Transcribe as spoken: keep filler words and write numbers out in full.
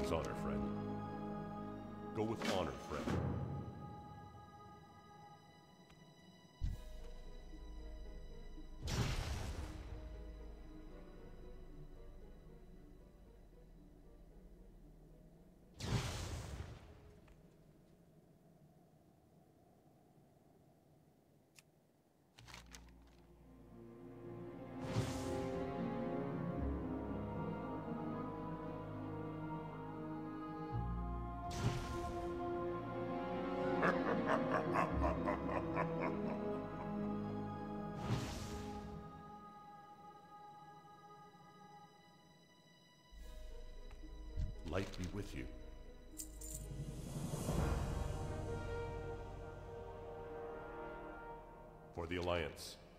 honor, friend. Go with honor, friend. Light be with you. For the Alliance.